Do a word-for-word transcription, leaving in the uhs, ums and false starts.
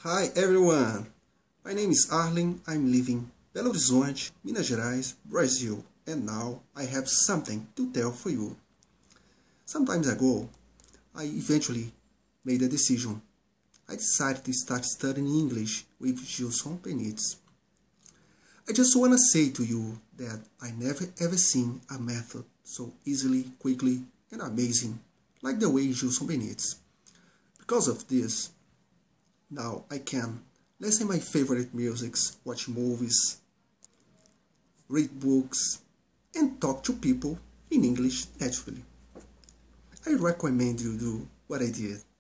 Hi everyone, my name is Arlen, I'm living Belo Horizonte, Minas Gerais, Brazil, and now I have something to tell for you. Some time ago, I eventually made a decision. I decided to start studying English with Gilson Benitez. I just want to say to you that I never ever seen a method so easily, quickly, and amazing like the way Gilson Benitez. Because of this, now I can listen my favorite musics, watch movies, read books, and talk to people in English naturally. I recommend you do what I did.